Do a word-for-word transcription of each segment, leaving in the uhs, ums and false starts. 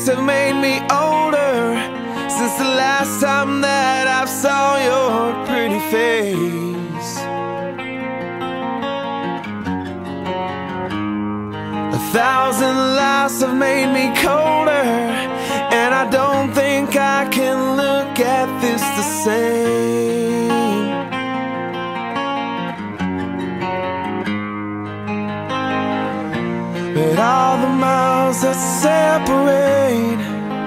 days have made me older since the last time that I saw your pretty face. A thousand lives have made me colder, and I don't think I can look at this the same. But all the miles that separate,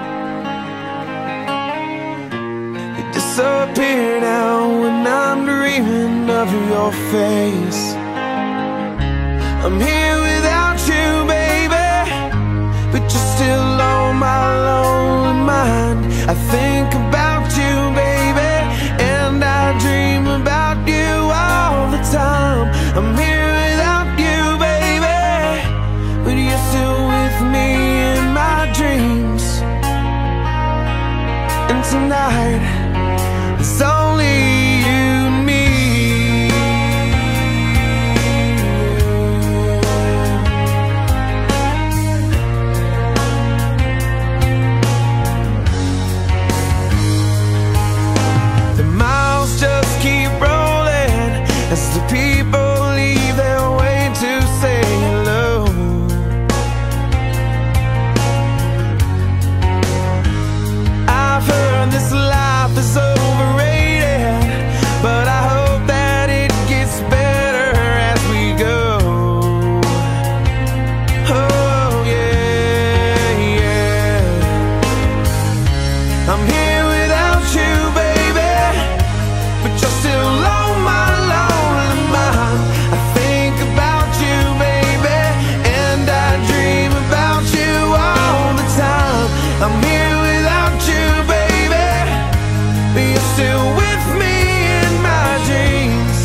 they disappear now when I'm dreaming of your face. I'm here without you, baby, but you're still on my lonely mind. I think about you, baby, and I dream about you all the time. I'm here without you, baby, but you're still with me in my dreams. And tonight, it's only you and me. The miles just keep rolling as the people leave their way to say hello. I've heard this life is overrated, but I hope that it gets better as we go. Oh yeah, yeah. I'm here without you, baby, but you're still on my lonely mind. I think about you, baby, and I dream about you all the time. I'm here without you, baby, but you're still with me in my dreams.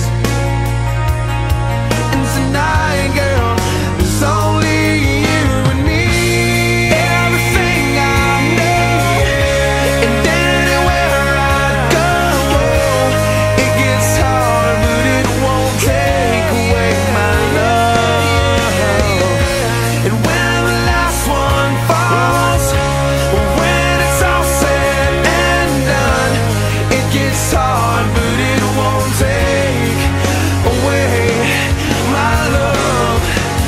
And tonight, girl, there's only you and me. Everything I know, and anywhere I go, it gets hard, but it won't take away my love. And when the last one falls, when it's all said and done, it gets hard, but it won't take away my love.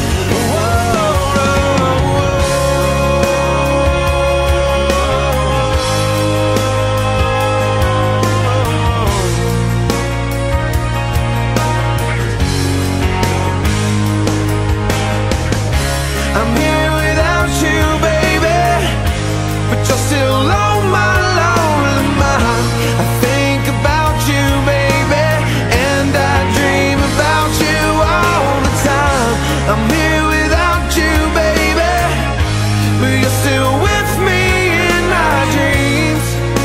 I'm here without you, baby, but you're still on my lonely mind. I think about you, baby, and I dream about you all the time. I'm here without you, baby, but you're still with me in my dreams.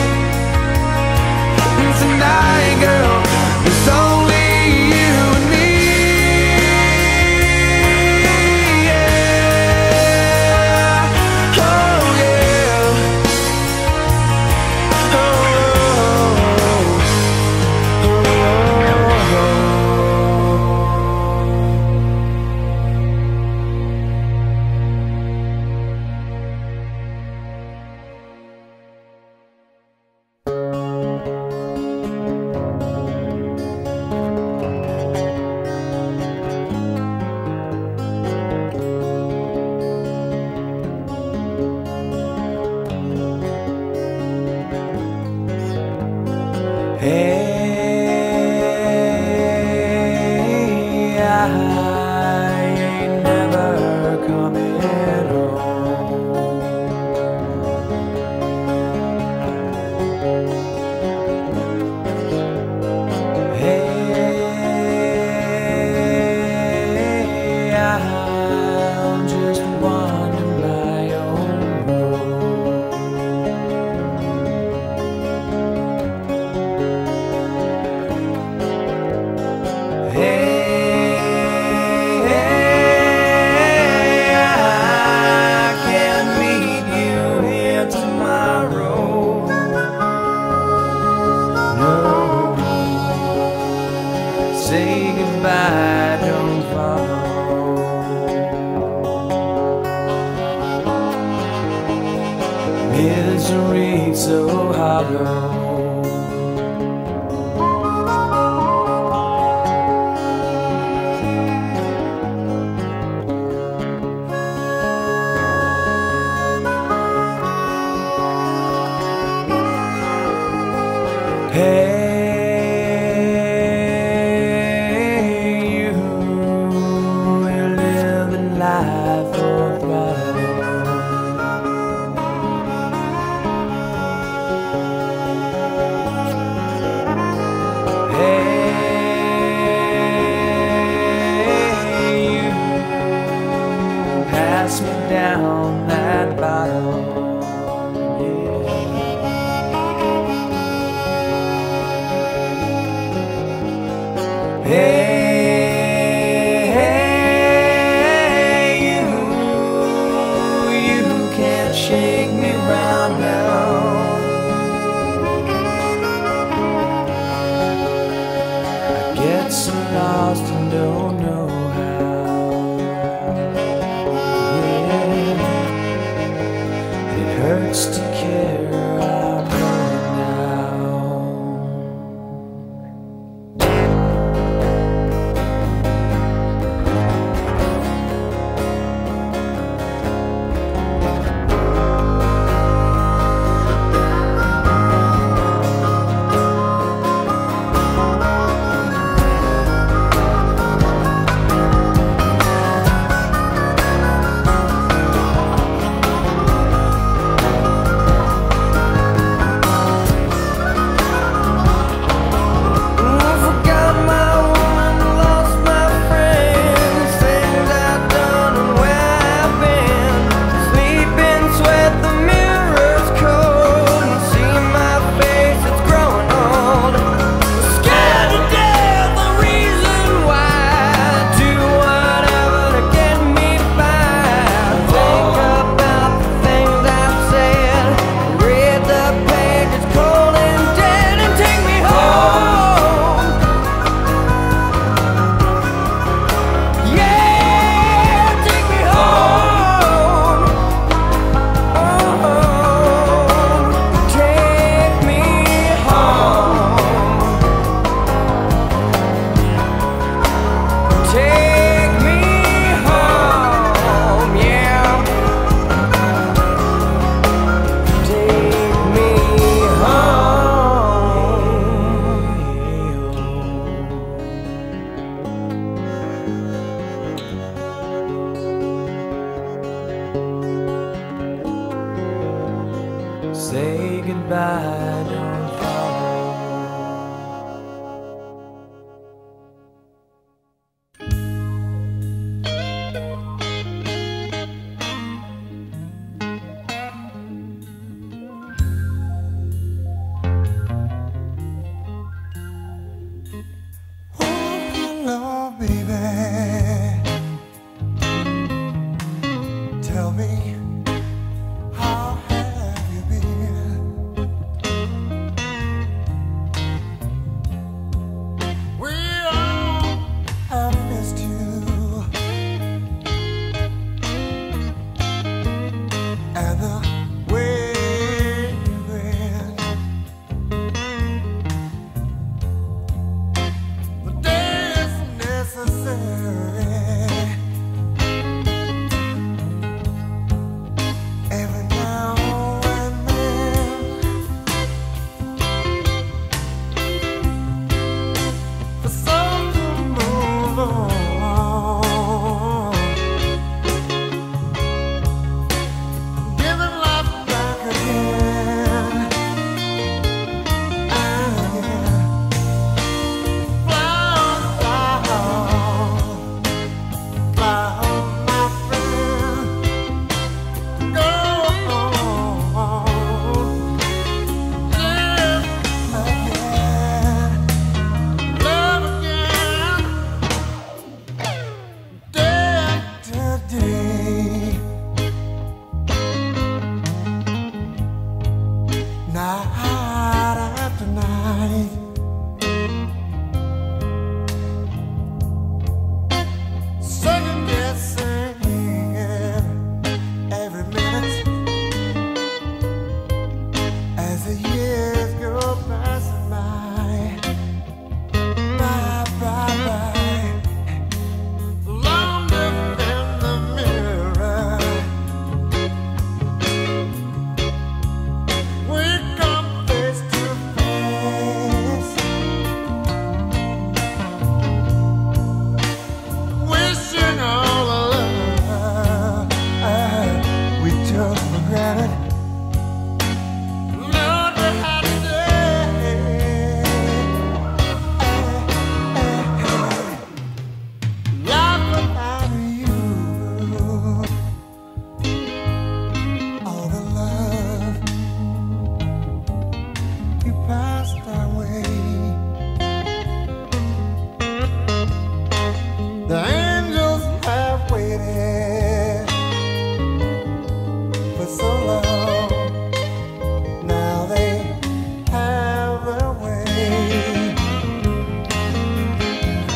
And tonight, girl, it's only you and me. Yeah. Oh yeah. Oh, oh, oh. Hey, I ain't never coming home. Hey, I'm just wandering my own road. bottom. Hey, you, you're living life for throttle. Hey, you, pass me down that bottle. Hey, hey, you, you can't shake me round now. I get so lost and don't know how. Yeah, it hurts to care. I'm going now.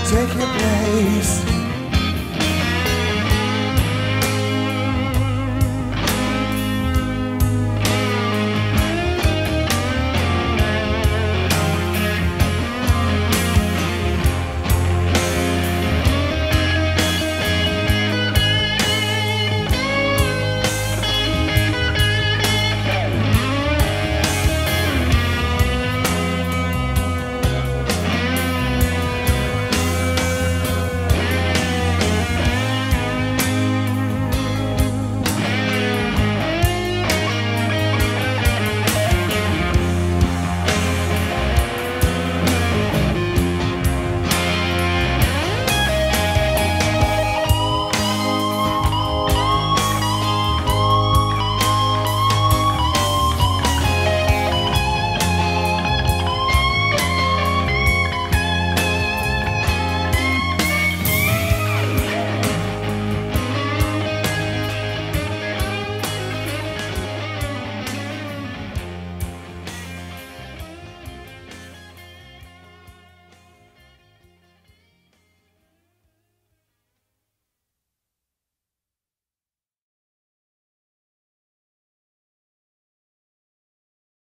take your place.